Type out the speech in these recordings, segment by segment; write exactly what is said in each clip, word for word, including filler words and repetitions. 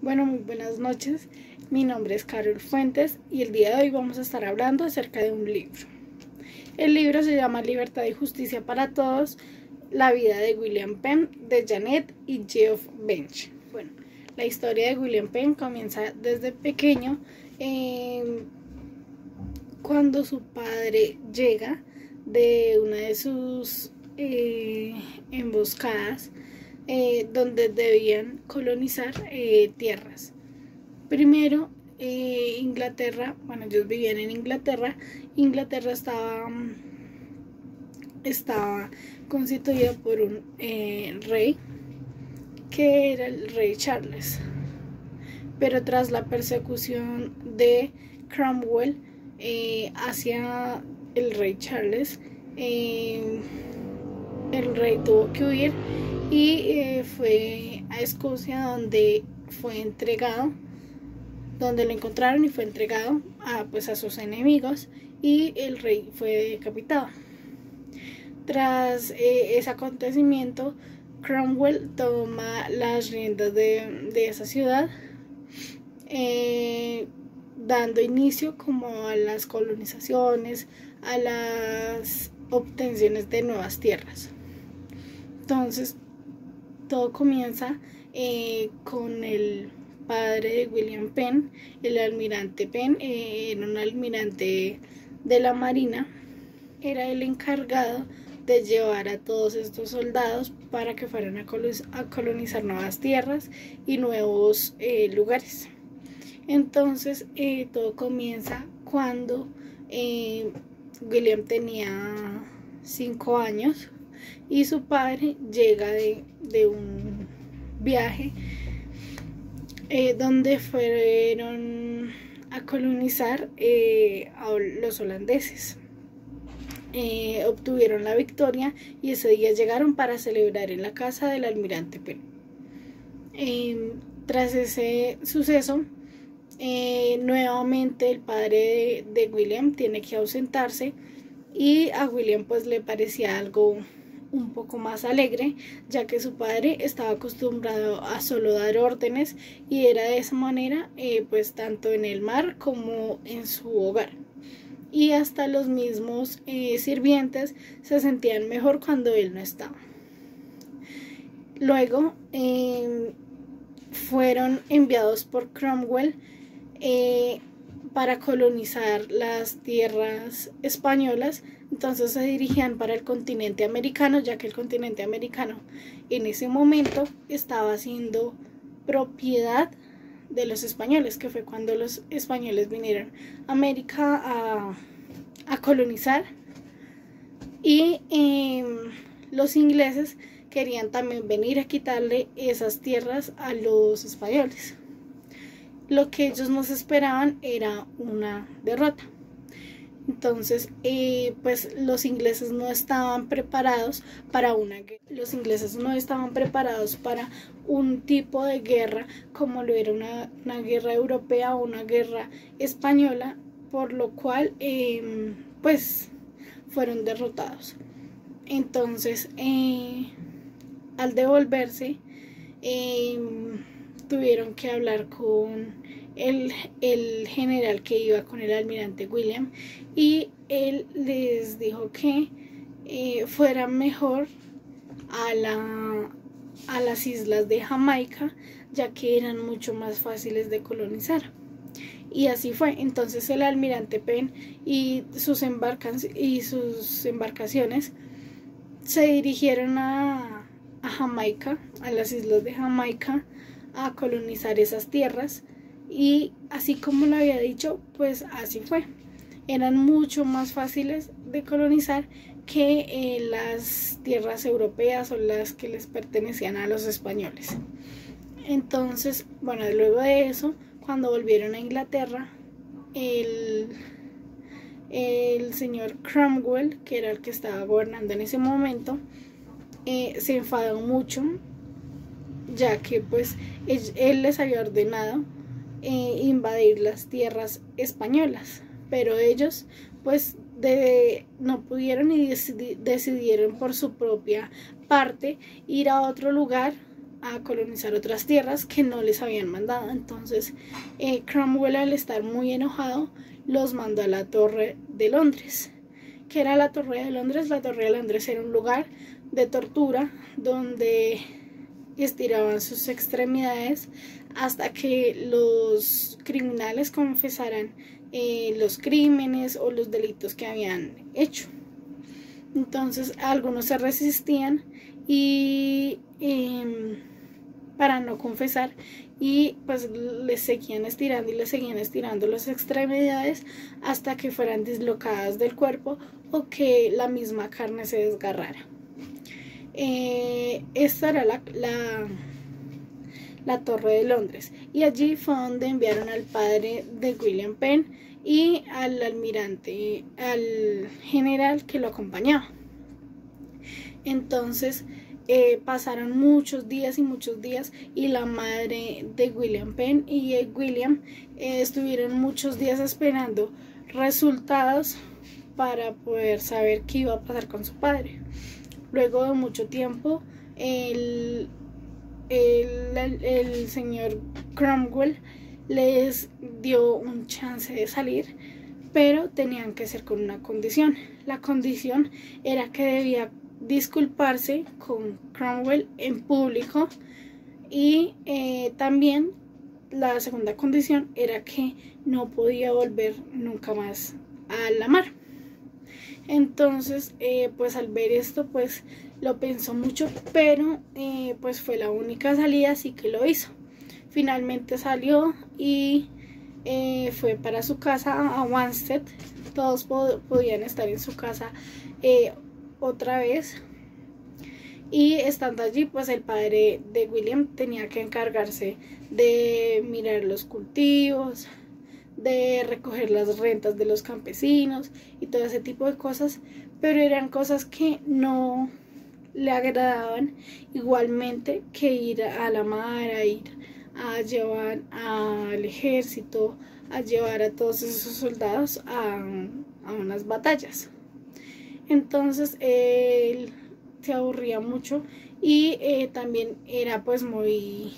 Bueno, muy buenas noches. Mi nombre es Carol Fuentes y el día de hoy vamos a estar hablando acerca de un libro. El libro se llama Libertad y Justicia para Todos, la vida de William Penn, de Janet y Geoff Bench. Bueno, la historia de William Penn comienza desde pequeño, eh, cuando su padre llega de una de sus eh, emboscadas, Eh, donde debían colonizar eh, tierras. Primero, eh, Inglaterra, bueno, ellos vivían en Inglaterra. Inglaterra estaba, estaba constituida por un eh, rey, que era el rey Charles. Pero tras la persecución de Cromwell eh, hacia el rey Charles, eh, el rey tuvo que huir y eh, fue a Escocia, donde fue entregado, donde lo encontraron y fue entregado a, pues, a sus enemigos, y el rey fue decapitado. Tras eh, ese acontecimiento, Cromwell toma las riendas de, de esa ciudad, eh, dando inicio como a las colonizaciones, a las obtenciones de nuevas tierras. Entonces, todo comienza eh, con el padre de William Penn, el almirante Penn. Eh, era un almirante de la marina, era el encargado de llevar a todos estos soldados para que fueran a, a colonizar nuevas tierras y nuevos eh, lugares. Entonces eh, todo comienza cuando eh, William tenía cinco años y su padre llega de, de un viaje eh, donde fueron a colonizar eh, a los holandeses. Eh, obtuvieron la victoria y ese día llegaron para celebrar en la casa del almirante Penn. Eh, tras ese suceso, eh, nuevamente el padre de, de William tiene que ausentarse, y a William pues le parecía algo un poco más alegre, ya que su padre estaba acostumbrado a solo dar órdenes, y era de esa manera eh, pues tanto en el mar como en su hogar. Y hasta los mismos eh, sirvientes se sentían mejor cuando él no estaba. Luego eh, fueron enviados por Cromwell eh, para colonizar las tierras españolas. Entonces se dirigían para el continente americano, ya que el continente americano en ese momento estaba siendo propiedad de los españoles, que fue cuando los españoles vinieron a América a, a colonizar, y eh, los ingleses querían también venir a quitarle esas tierras a los españoles. Lo que ellos no se esperaban era una derrota. Entonces, eh, pues los ingleses no estaban preparados para una guerra. Los ingleses no estaban preparados para un tipo de guerra como lo era una, una guerra europea o una guerra española, por lo cual, eh, pues, fueron derrotados. Entonces, eh, al devolverse, eh, tuvieron que hablar con El, el general que iba con el almirante William, y él les dijo que eh, fuera mejor a, la, a las islas de Jamaica, ya que eran mucho más fáciles de colonizar. Y así fue. Entonces el almirante Penn y sus, y sus embarcaciones se dirigieron a, a Jamaica, a las islas de Jamaica, a colonizar esas tierras. Y así como lo había dicho, pues así fue. Eran mucho más fáciles de colonizar que eh, las tierras europeas o las que les pertenecían a los españoles. Entonces, bueno, luego de eso, cuando volvieron a Inglaterra, el, el señor Cromwell, que era el que estaba gobernando en ese momento, eh, se enfadó mucho, ya que pues él, él les había ordenado Eh, invadir las tierras españolas, pero ellos pues de, no pudieron y decidi, decidieron por su propia parte ir a otro lugar a colonizar otras tierras que no les habían mandado. Entonces eh, Cromwell, al estar muy enojado, los mandó a la Torre de Londres. ¿Qué era la Torre de Londres? La Torre de Londres era un lugar de tortura donde estiraban sus extremidades hasta que los criminales confesaran eh, los crímenes o los delitos que habían hecho. Entonces algunos se resistían y eh, para no confesar, y pues les seguían estirando y les seguían estirando las extremidades hasta que fueran dislocadas del cuerpo o que la misma carne se desgarrara. Eh, esta era la, la, la Torre de Londres, y allí fue donde enviaron al padre de William Penn y al almirante, al general que lo acompañaba. Entonces eh, pasaron muchos días y muchos días, y la madre de William Penn y eh, William eh, estuvieron muchos días esperando resultados para poder saber qué iba a pasar con su padre. Luego de mucho tiempo, el, el, el, el señor Cromwell les dio un chance de salir, pero tenían que ser con una condición. La condición era que debía disculparse con Cromwell en público, y eh, también la segunda condición era que no podía volver nunca más a la mar. Entonces eh, pues al ver esto pues lo pensó mucho, pero eh, pues fue la única salida, así que lo hizo. Finalmente salió y eh, fue para su casa a Wanstead. Todos pod podían estar en su casa eh, otra vez, y estando allí pues el padre de William tenía que encargarse de mirar los cultivos, de recoger las rentas de los campesinos y todo ese tipo de cosas, pero eran cosas que no le agradaban igualmente que ir a la mar, a ir a llevar al ejército, a llevar a todos esos soldados a, a unas batallas. Entonces él se aburría mucho, y eh, también era pues muy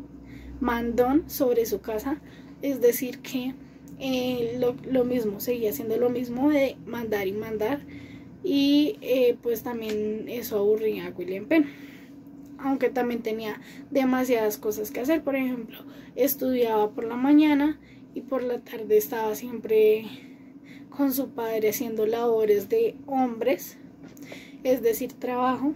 mandón sobre su casa, es decir que eh, lo, lo mismo, seguía haciendo lo mismo de mandar y mandar, y eh, pues también eso aburría a William Penn, aunque también tenía demasiadas cosas que hacer. Por ejemplo, estudiaba por la mañana y por la tarde estaba siempre con su padre haciendo labores de hombres, es decir, trabajo.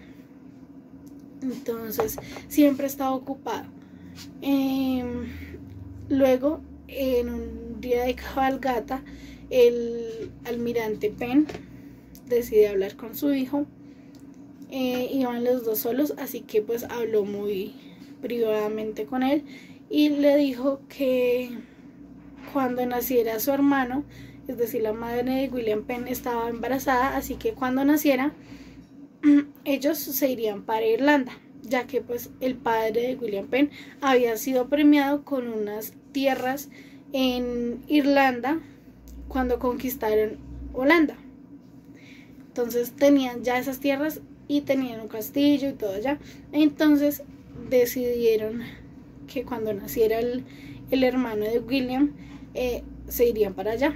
Entonces siempre estaba ocupado. Eh, luego, en un día de cabalgata, el almirante Penn decide hablar con su hijo. Eh, iban los dos solos, así que pues habló muy privadamente con él y le dijo que cuando naciera su hermano, es decir, la madre de William Penn estaba embarazada, así que cuando naciera ellos se irían para Irlanda, ya que pues el padre de William Penn había sido premiado con unas tierras en Irlanda cuando conquistaron Holanda. Entonces tenían ya esas tierras y tenían un castillo y todo allá. Entonces decidieron que cuando naciera el, el hermano de William eh, se irían para allá.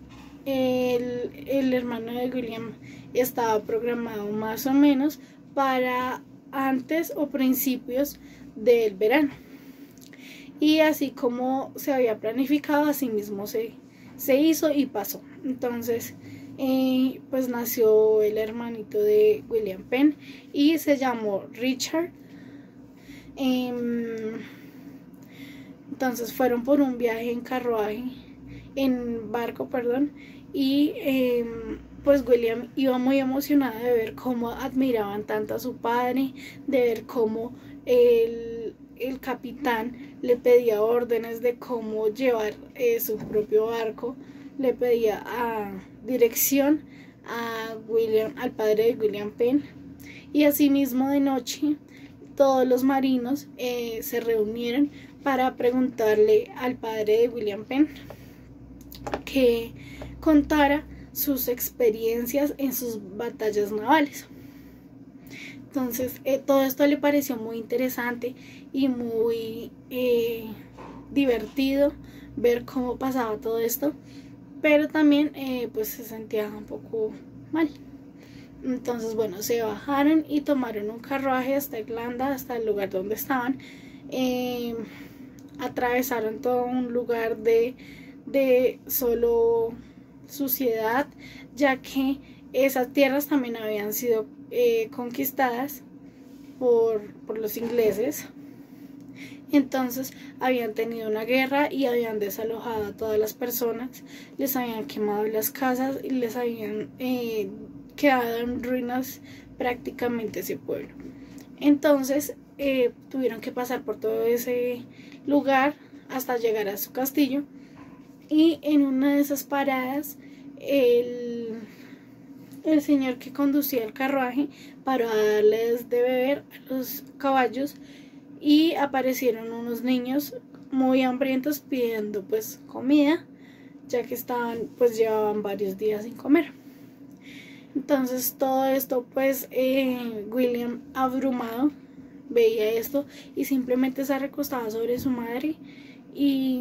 El, el hermano de William estaba programado más o menos para antes o principios del verano, y así como se había planificado, así mismo se, se hizo y pasó. Entonces eh, pues nació el hermanito de William Penn y se llamó Richard. Eh, entonces fueron por un viaje en carruaje, en barco, perdón, y eh, pues William iba muy emocionado de ver cómo admiraban tanto a su padre, de ver cómo el, el capitán le pedía órdenes de cómo llevar eh, su propio barco, le pedía a dirección a William, al padre de William Penn. Y asimismo de noche todos los marinos eh, se reunieron para preguntarle al padre de William Penn que contara sus experiencias en sus batallas navales. Entonces eh, todo esto le pareció muy interesante y muy eh, divertido ver cómo pasaba todo esto, pero también eh, pues se sentía un poco mal. Entonces bueno, se bajaron y tomaron un carruaje hasta Irlanda, hasta el lugar donde estaban. eh, atravesaron todo un lugar de, de solo suciedad, ya que esas tierras también habían sido eh, conquistadas por, por los ingleses. Entonces habían tenido una guerra y habían desalojado a todas las personas, les habían quemado las casas y les habían eh, quedado en ruinas prácticamente ese pueblo. Entonces eh, tuvieron que pasar por todo ese lugar hasta llegar a su castillo, y en una de esas paradas el, el señor que conducía el carruaje paró a darles de beber a los caballos, y aparecieron unos niños muy hambrientos pidiendo pues comida, ya que estaban pues llevaban varios días sin comer. Entonces todo esto pues eh, William, abrumado, veía esto y simplemente se recostaba sobre su madre y,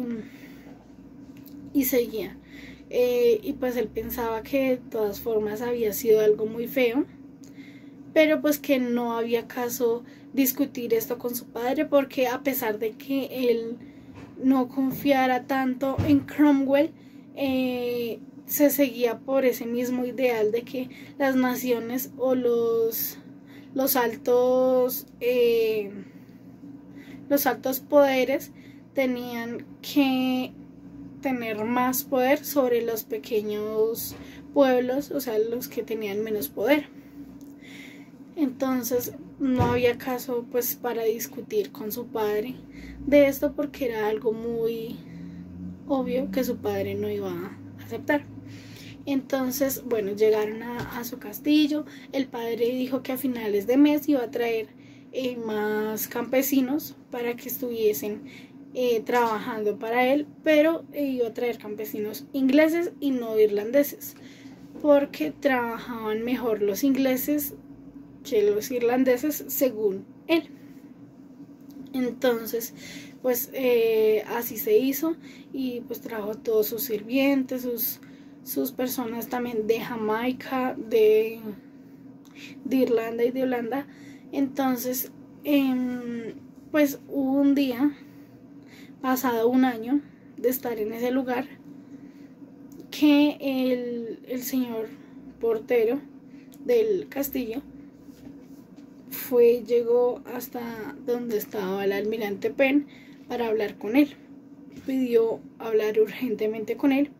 y seguía. Eh, y pues él pensaba que de todas formas había sido algo muy feo, pero pues que no había caso discutir esto con su padre, porque a pesar de que él no confiara tanto en Cromwell, eh, se seguía por ese mismo ideal de que las naciones o los los altos eh, los altos poderes tenían que tener más poder sobre los pequeños pueblos, o sea, los que tenían menos poder. Entonces no había caso pues para discutir con su padre de esto, porque era algo muy obvio que su padre no iba a aceptar. Entonces, bueno, llegaron a, a su castillo. El padre dijo que a finales de mes iba a traer eh, más campesinos para que estuviesen eh, trabajando para él, pero eh, iba a traer campesinos ingleses y no irlandeses, porque trabajaban mejor los ingleses que los irlandeses, según él. Entonces, pues eh, así se hizo, y pues trajo a todos sus sirvientes, sus, sus personas también de Jamaica, de, de Irlanda y de Holanda. Entonces, eh, pues hubo un día, pasado un año de estar en ese lugar, que el, el señor portero del castillo fue, llegó hasta donde estaba el almirante Penn para hablar con él. Pidió hablar urgentemente con él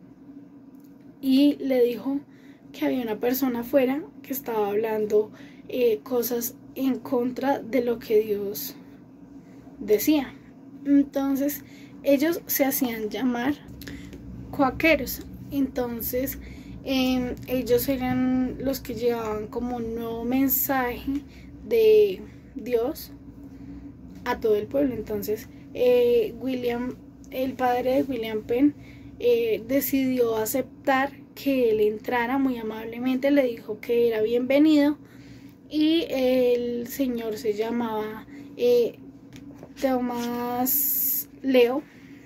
y le dijo que había una persona afuera que estaba hablando eh, cosas en contra de lo que Dios decía. Entonces ellos se hacían llamar cuáqueros. Entonces eh, ellos eran los que llevaban como un nuevo mensaje de Dios a todo el pueblo. Entonces eh, William, el padre de William Penn, eh, decidió aceptar que él entrara. Muy amablemente le dijo que era bienvenido, y el señor se llamaba eh, Tomás Leo,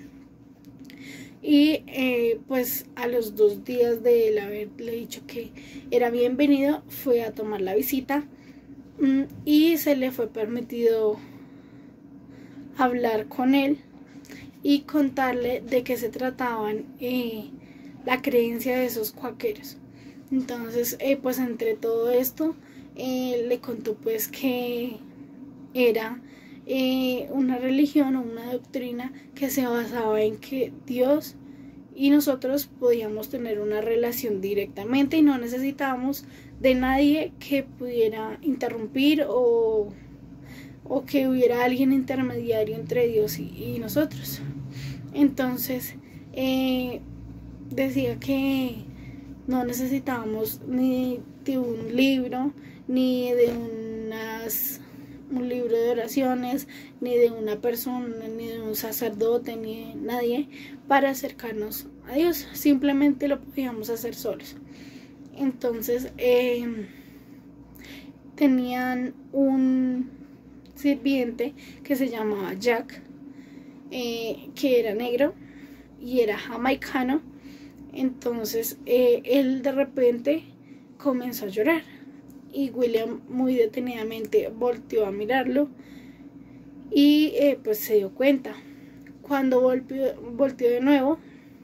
y eh, pues a los dos días de él haberle dicho que era bienvenido, fue a tomar la visita y se le fue permitido hablar con él y contarle de qué se trataban eh, la creencia de esos cuáqueros. Entonces eh, pues entre todo esto eh, le contó pues que era eh, una religión o una doctrina que se basaba en que Dios y nosotros podíamos tener una relación directamente y no necesitábamos de nadie que pudiera interrumpir o, o que hubiera alguien intermediario entre Dios y, y nosotros. Entonces eh, decía que no necesitábamos ni de un libro, ni de unas, un libro de oraciones, ni de una persona, ni de un sacerdote, ni de nadie para acercarnos a Dios. Simplemente lo podíamos hacer solos. Entonces eh, tenían un sirviente que se llamaba Jack, eh, que era negro y era jamaicano. Entonces eh, él de repente comenzó a llorar y William muy detenidamente volteó a mirarlo y eh, pues se dio cuenta. Cuando volteó, volteó de nuevo,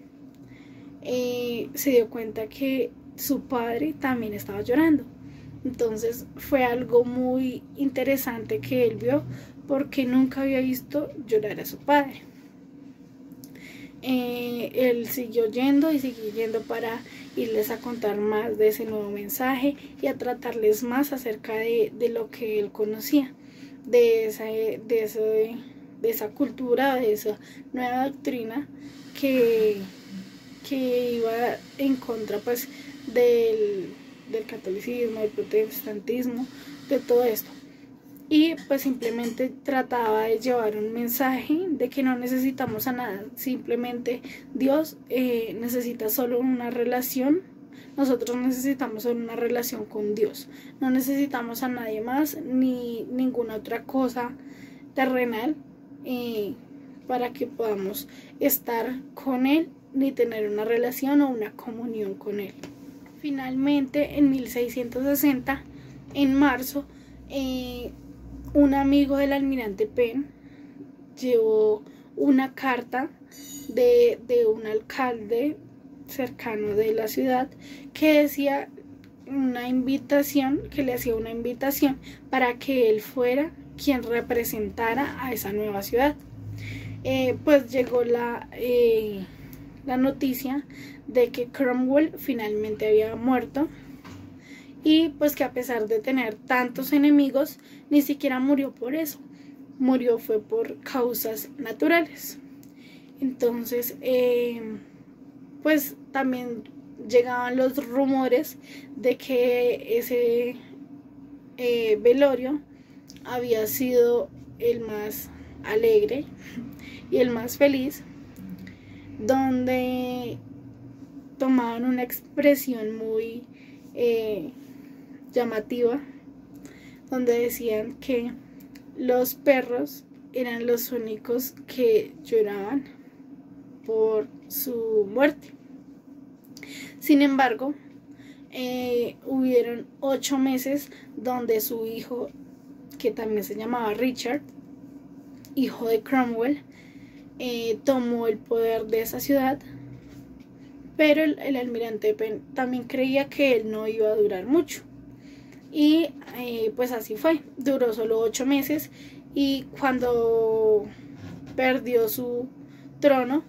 eh, se dio cuenta que su padre también estaba llorando. Entonces fue algo muy interesante que él vio, porque nunca había visto llorar a su padre. Eh, él siguió yendo y siguió yendo para irles a contar más de ese nuevo mensaje y a tratarles más acerca de, de lo que él conocía, de esa, de, ese, de esa cultura, de esa nueva doctrina que, que iba en contra pues del, del catolicismo, del protestantismo, de todo esto. Y pues simplemente trataba de llevar un mensaje de que no necesitamos a nada, simplemente Dios eh, necesita solo una relación. Nosotros necesitamos solo una relación con Dios, no necesitamos a nadie más ni ninguna otra cosa terrenal eh, para que podamos estar con Él, ni tener una relación o una comunión con Él. Finalmente, en mil seiscientos sesenta, en marzo, eh, un amigo del almirante Penn llevó una carta de, de un alcalde cercano de la ciudad que decía una invitación, que le hacía una invitación para que él fuera quien representara a esa nueva ciudad. Eh, pues llegó la, eh, la noticia de que Cromwell finalmente había muerto, y pues que a pesar de tener tantos enemigos, ni siquiera murió por eso, murió fue por causas naturales. Entonces eh, pues también llegaban los rumores de que ese eh, velorio había sido el más alegre y el más feliz, donde tomaban una expresión muy eh, llamativa, donde decían que los perros eran los únicos que lloraban por su muerte. Sin embargo, eh, hubieron ocho meses donde su hijo, que también se llamaba Richard, hijo de Cromwell, eh, tomó el poder de esa ciudad, pero el, el almirante Penn también creía que él no iba a durar mucho. Y eh, pues así fue, duró solo ocho meses, y cuando perdió su trono,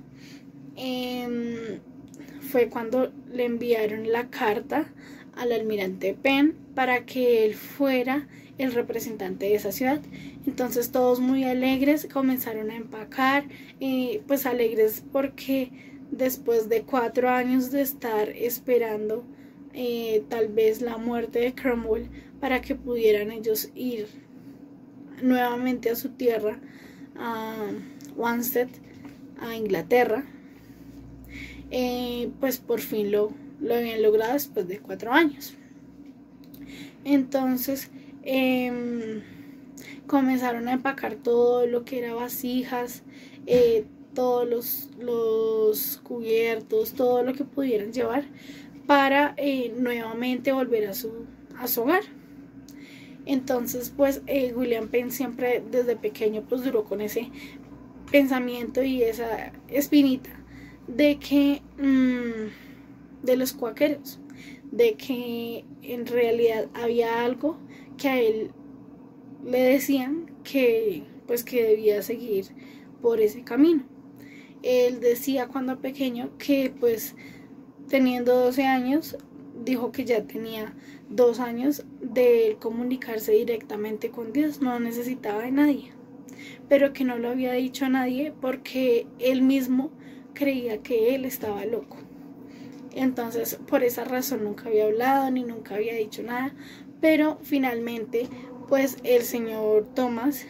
eh, fue cuando le enviaron la carta al almirante Penn para que él fuera el representante de esa ciudad. Entonces todos muy alegres comenzaron a empacar, eh, pues alegres porque después de cuatro años de estar esperando Eh, tal vez la muerte de Cromwell para que pudieran ellos ir nuevamente a su tierra, a Wanstead, a Inglaterra, eh, pues por fin lo, lo habían logrado después de cuatro años. Entonces eh, comenzaron a empacar todo lo que era vasijas, eh, todos los, los cubiertos, todo lo que pudieran llevar para eh, nuevamente volver a su, a su hogar. Entonces pues eh, William Penn siempre desde pequeño pues duró con ese pensamiento y esa espinita de que mmm, de los cuáqueros, de que en realidad había algo que a él le decían que pues que debía seguir por ese camino. Él decía cuando pequeño que pues teniendo doce años, dijo que ya tenía dos años de comunicarse directamente con Dios, no necesitaba de nadie, pero que no lo había dicho a nadie porque él mismo creía que él estaba loco. Entonces por esa razón nunca había hablado ni nunca había dicho nada, pero finalmente pues el señor Thomas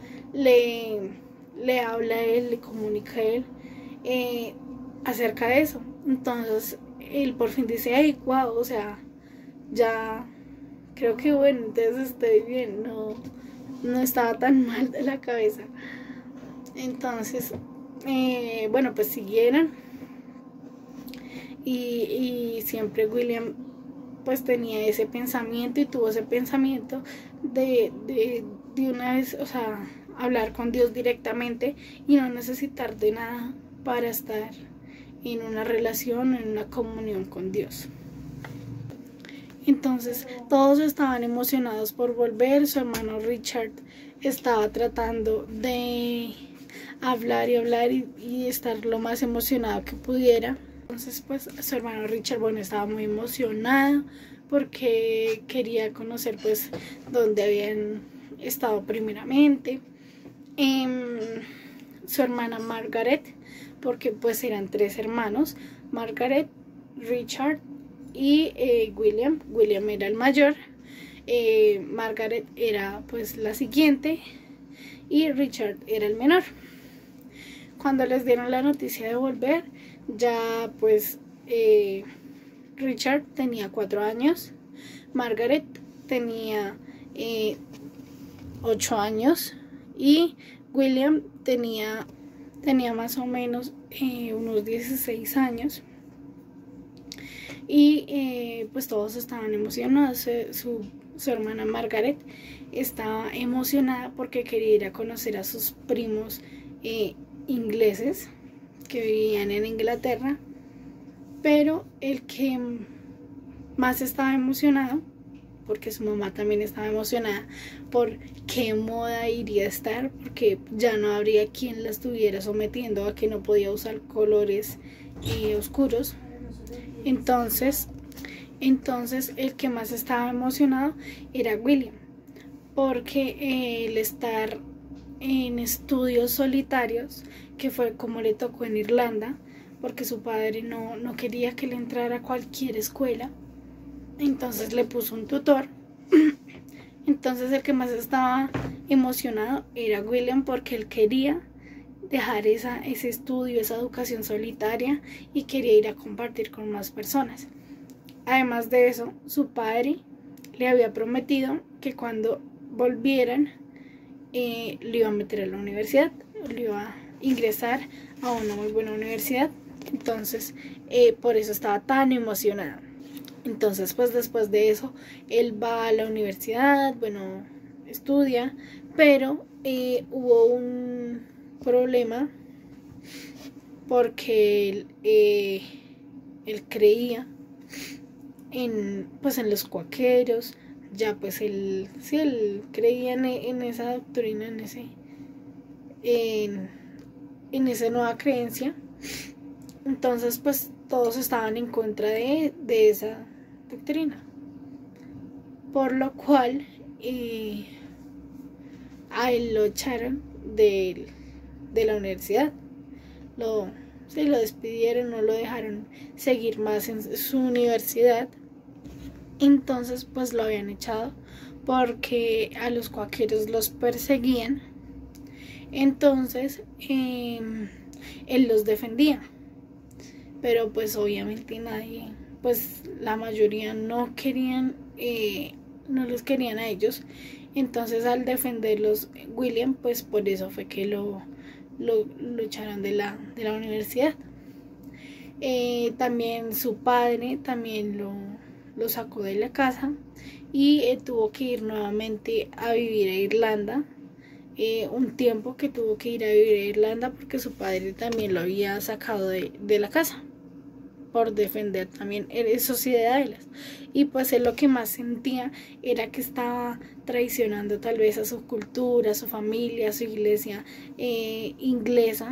le, le habla a él, le comunica a él eh, acerca de eso. Entonces él por fin dice, ay, wow, o sea, ya creo que bueno, entonces estoy bien, no, no estaba tan mal de la cabeza. Entonces, eh, bueno, pues siguieron y, y siempre William pues tenía ese pensamiento y tuvo ese pensamiento de, de, de una vez, o sea, hablar con Dios directamente y no necesitar de nada para estar en una relación, en una comunión con Dios. Entonces todos estaban emocionados por volver. Su hermano Richard estaba tratando de hablar y hablar y, y estar lo más emocionado que pudiera. Entonces pues su hermano Richard, bueno, estaba muy emocionado porque quería conocer pues dónde habían estado primeramente. Eh, su hermana Margaret, porque pues eran tres hermanos, Margaret, Richard y eh, William. William era el mayor, eh, Margaret era pues la siguiente y Richard era el menor. Cuando les dieron la noticia de volver, ya pues eh, Richard tenía cuatro años, Margaret tenía eh, ocho años y William tenía, tenía más o menos eh, unos dieciséis años. Y eh, pues todos estaban emocionados. Su, su hermana Margaret estaba emocionada porque quería ir a conocer a sus primos eh, ingleses que vivían en Inglaterra. Pero el que más estaba emocionado, porque su mamá también estaba emocionada por qué moda iría a estar, porque ya no habría quien la estuviera sometiendo a que no podía usar colores eh, oscuros. Entonces, entonces el que más estaba emocionado era William, porque eh, el estar en estudios solitarios, que fue como le tocó en Irlanda, porque su padre no, no quería que le entrara a cualquier escuela, entonces le puso un tutor. Entonces el que más estaba emocionado era William, porque él quería dejar esa, ese estudio, esa educación solitaria y quería ir a compartir con más personas. Además de eso, su padre le había prometido que cuando volvieran eh, le iba a meter a la universidad, le iba a ingresar a una muy buena universidad. Entonces eh, por eso estaba tan emocionada. Entonces pues después de eso él va a la universidad, bueno, estudia, pero eh, hubo un problema porque él, eh, él creía en, pues en los cuáqueros, ya pues él, sí, él creía en, en esa doctrina, en ese, en, en esa nueva creencia. Entonces pues todos estaban en contra de, de esa doctrina, por lo cual eh, a él lo echaron de, de la universidad, lo, sí, lo despidieron, no lo dejaron seguir más en su universidad. Entonces pues lo habían echado porque a los cuáqueros los perseguían. Entonces eh, él los defendía, pero pues obviamente nadie, pues la mayoría no querían, eh, no los querían a ellos. Entonces al defenderlos William, pues por eso fue que lo, lo, lo echaron de la, de la universidad. Eh, también su padre también lo, lo sacó de la casa y eh, tuvo que ir nuevamente a vivir a Irlanda. Eh, un tiempo que tuvo que ir a vivir a Irlanda porque su padre también lo había sacado de, de la casa por defender también esos ideales. Y pues él lo que más sentía era que estaba traicionando tal vez a su cultura, a su familia, a su iglesia eh, inglesa.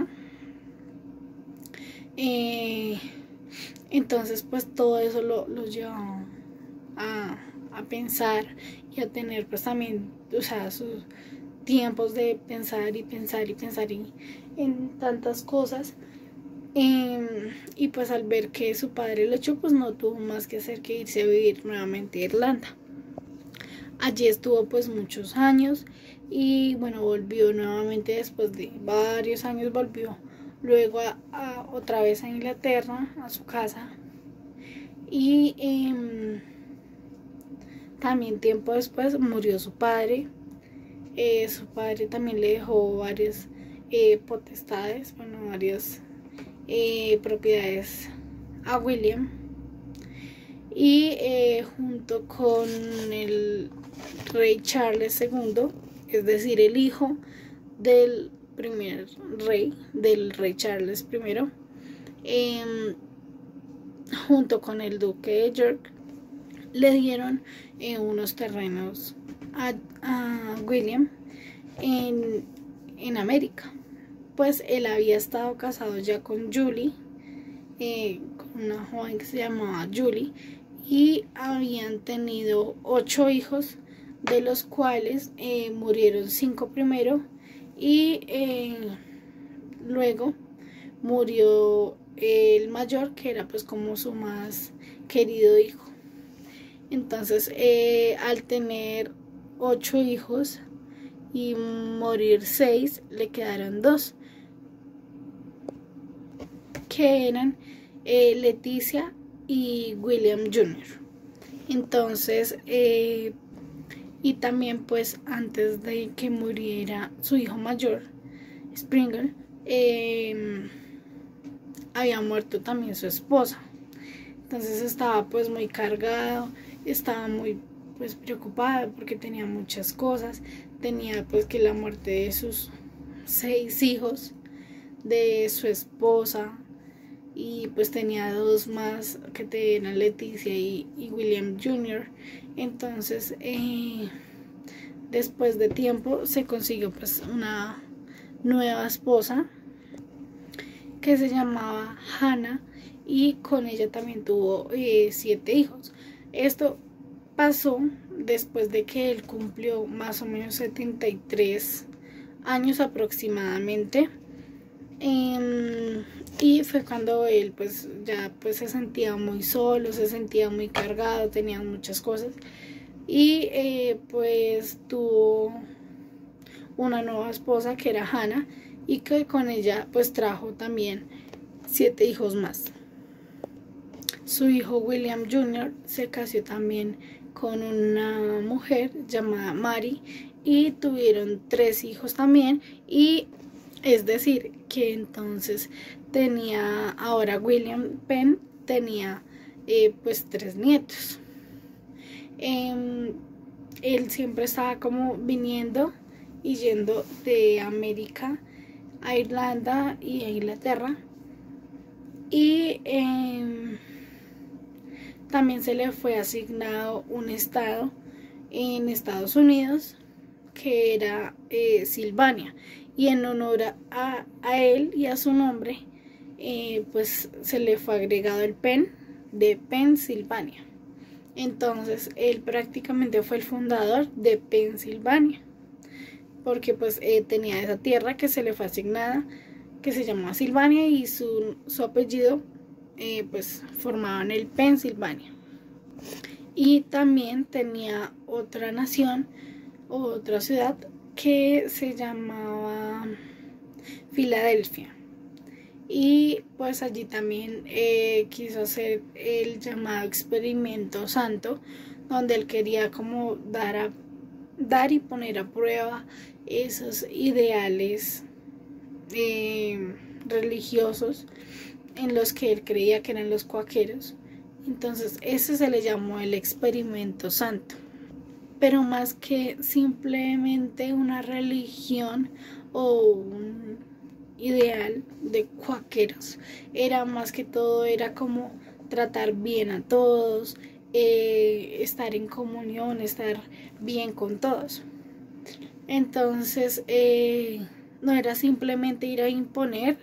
Eh, entonces pues todo eso lo, lo llevó a, a pensar y a tener pues también, o sea, sus tiempos de pensar y pensar y pensar y, en tantas cosas. Eh, y pues al ver que su padre lo echó, pues no tuvo más que hacer que irse a vivir nuevamente a Irlanda. Allí estuvo pues muchos años y bueno, volvió nuevamente después de varios años, volvió luego a, a otra vez a Inglaterra, a su casa. Y eh, También tiempo después murió su padre. Eh, su padre también le dejó varias eh, potestades, bueno, varias eh, propiedades a William. Y eh, junto con el rey Charles segundo, es decir, el hijo del primer rey, del rey Charles primero, eh, junto con el duque de York, le dieron eh, unos terrenos a, a William en, en América. Pues él había estado casado ya con Julie, eh, con una joven que se llamaba Julie, y habían tenido ocho hijos, de los cuales eh, murieron cinco primero y eh, luego murió el mayor, que era pues como su más querido hijo. Entonces eh, al tener ocho hijos y morir seis, le quedaron dos, que eran eh, Leticia y William junior Entonces eh, y también pues antes de que muriera su hijo mayor, Springer, eh, había muerto también su esposa. Entonces estaba pues muy cargado, estaba muy pues preocupada porque tenía muchas cosas. Tenía pues que la muerte de sus seis hijos, de su esposa, y pues tenía dos más que eran Leticia y, y William junior Entonces eh, después de tiempo se consiguió pues una nueva esposa que se llamaba Hannah, y con ella también tuvo eh, siete hijos. Esto pasó después de que él cumplió más o menos setenta y tres años aproximadamente. Eh, y fue cuando él pues ya pues se sentía muy solo, se sentía muy cargado, tenía muchas cosas, y eh, pues tuvo una nueva esposa que era Hannah, y que con ella pues trajo también siete hijos más. Su hijo William junior se casó también con una mujer llamada Mary, y tuvieron tres hijos también, y es decir que entonces tenía ahora William Penn tenía eh, pues tres nietos. Eh, él siempre estaba como viniendo y yendo de América a Irlanda y a Inglaterra, y eh, también se le fue asignado un estado en Estados Unidos que era eh, Silvania, y en honor a, a él y a su nombre eh, pues se le fue agregado el Penn de Pensilvania. Entonces él prácticamente fue el fundador de Pensilvania, porque pues eh, tenía esa tierra que se le fue asignada, que se llamaba Silvania, y su, su apellido eh, pues formaban el Pensilvania. Y también tenía otra nación, otra ciudad que se llamaba Filadelfia, y pues allí también eh, quiso hacer el llamado experimento santo, donde él quería como dar a dar y poner a prueba esos ideales eh, religiosos en los que él creía que eran los cuáqueros. Entonces ese se le llamó el experimento santo. Pero más que simplemente una religión o un ideal de cuáqueros, era más que todo, era como tratar bien a todos, eh, estar en comunión, estar bien con todos. Entonces eh, no era simplemente ir a imponer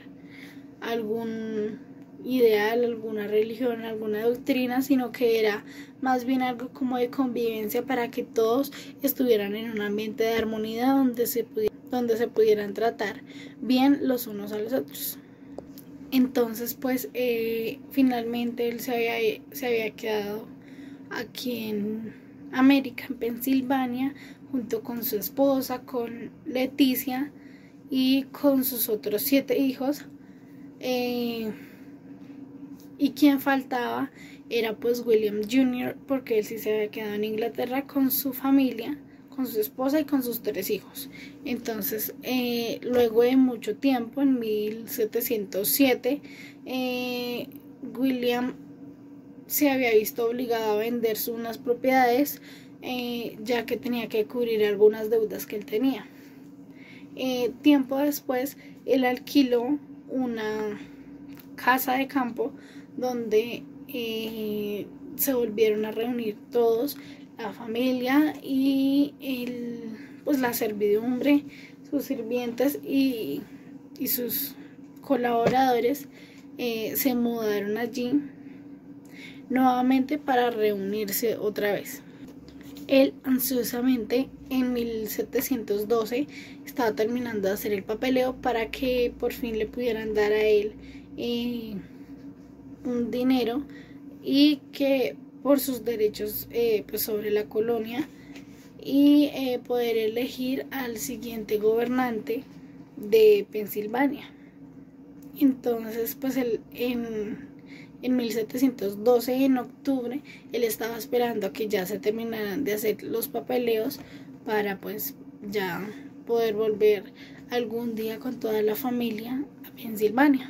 algún ideal, alguna religión, alguna doctrina, sino que era más bien algo como de convivencia, para que todos estuvieran en un ambiente de armonía donde se pudiera, donde se pudieran tratar bien los unos a los otros. Entonces pues eh, finalmente él se había, se había quedado aquí en América, en Pensilvania, junto con su esposa, con Leticia y con sus otros siete hijos. Eh, y quien faltaba era pues William junior, porque él sí se había quedado en Inglaterra con su familia, con su esposa y con sus tres hijos. Entonces, eh, luego de mucho tiempo, en mil setecientos siete, eh, William se había visto obligado a vender unas propiedades, eh, ya que tenía que cubrir algunas deudas que él tenía. Eh, tiempo después, él alquiló una casa de campo donde eh, se volvieron a reunir todos, la familia y el, pues la servidumbre, sus sirvientes y, y sus colaboradores eh, se mudaron allí nuevamente para reunirse otra vez. Él ansiosamente en mil setecientos doce estaba terminando de hacer el papeleo para que por fin le pudieran dar a él eh, un dinero y que por sus derechos eh, pues sobre la colonia, y eh, poder elegir al siguiente gobernante de Pensilvania. Entonces pues él en En mil setecientos doce, en octubre, él estaba esperando a que ya se terminaran de hacer los papeleos para pues ya poder volver algún día con toda la familia a Pensilvania.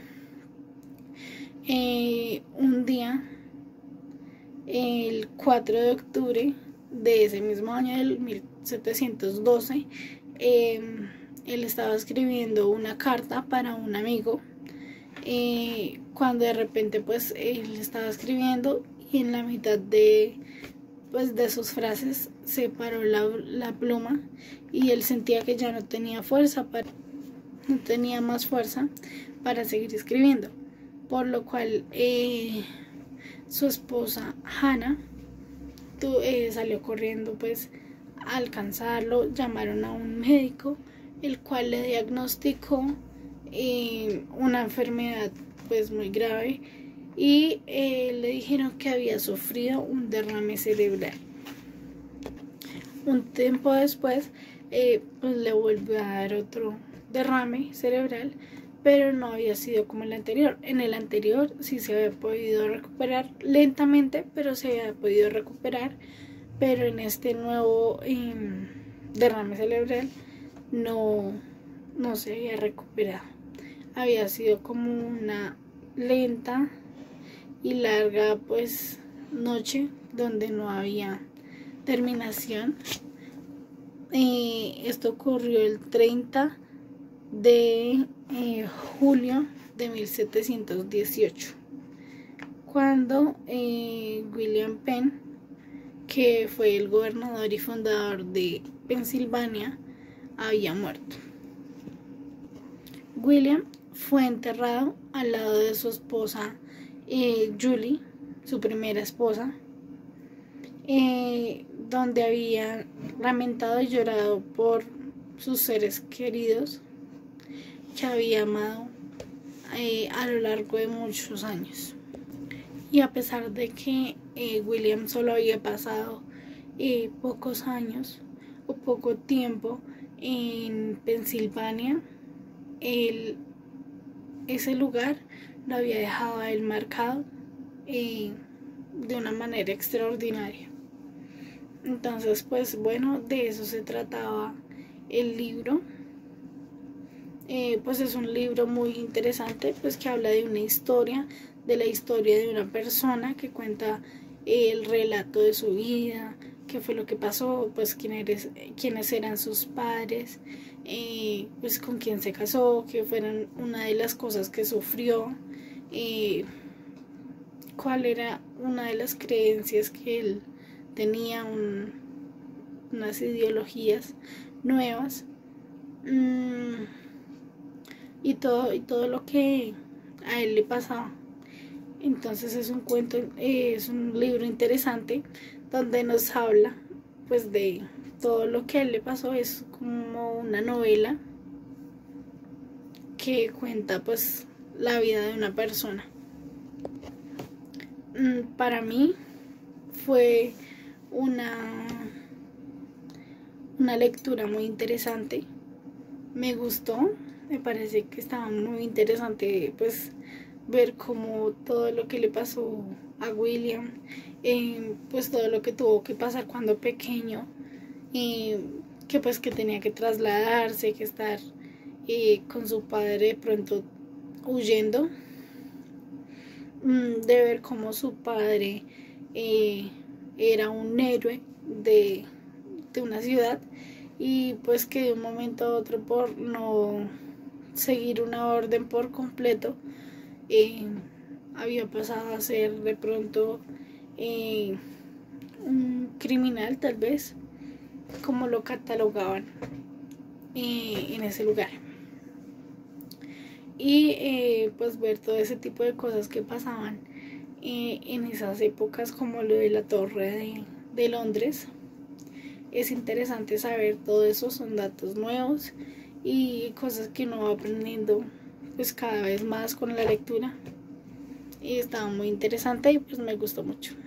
Eh, un día, el cuatro de octubre de ese mismo año del mil setecientos doce, eh, él estaba escribiendo una carta para un amigo. Eh, cuando de repente pues él estaba escribiendo y en la mitad de pues de sus frases se paró la, la pluma y él sentía que ya no tenía fuerza para, no tenía más fuerza para seguir escribiendo, por lo cual eh, su esposa Hannah tu, eh, salió corriendo pues a alcanzarlo. Llamaron a un médico, el cual le diagnosticó Eh, una enfermedad pues muy grave y eh, le dijeron que había sufrido un derrame cerebral. Un tiempo después eh, pues le volvió a dar otro derrame cerebral, pero no había sido como el anterior. En el anterior sí se había podido recuperar lentamente, pero se había podido recuperar, pero en este nuevo eh, derrame cerebral no, no se había recuperado. Había sido como una lenta y larga pues noche donde no había terminación. Eh, esto ocurrió el treinta de eh, julio de mil setecientos dieciocho, cuando eh, William Penn, que fue el gobernador y fundador de Pensilvania, había muerto. William fue enterrado al lado de su esposa eh, Julie, su primera esposa, eh, donde había lamentado y llorado por sus seres queridos que había amado eh, a lo largo de muchos años. Y a pesar de que eh, William solo había pasado eh, pocos años o poco tiempo en Pensilvania, él ese lugar lo había dejado a él marcado eh, de una manera extraordinaria. Entonces pues bueno, de eso se trataba el libro. Eh, pues es un libro muy interesante, pues que habla de una historia, de la historia de una persona que cuenta eh, el relato de su vida, qué fue lo que pasó, pues quién eres, quiénes eran sus padres, eh, pues con quién se casó, qué fueron una de las cosas que sufrió, eh, cuál era una de las creencias que él tenía, un, unas ideologías nuevas, mmm, y todo y todo lo que a él le pasaba. Entonces es un cuento, eh, es un libro interesante donde nos habla pues de todo lo que a él le pasó. Es como una novela que cuenta pues la vida de una persona. Para mí fue una una lectura muy interesante, me gustó, me parece que estaba muy interesante pues ver cómo todo lo que le pasó a William, eh, pues todo lo que tuvo que pasar cuando pequeño, eh, que pues que tenía que trasladarse, que estar eh, con su padre de pronto huyendo, mm, de ver cómo su padre eh, era un héroe de, de una ciudad y pues que de un momento a otro por no seguir una orden por completo eh, había pasado a ser de pronto eh, un criminal, tal vez como lo catalogaban eh, en ese lugar. Y eh, pues ver todo ese tipo de cosas que pasaban eh, en esas épocas, como lo de la torre de, de Londres. Es interesante saber todo eso, son datos nuevos y cosas que uno va aprendiendo pues cada vez más con la lectura, y estaba muy interesante y pues me gustó mucho.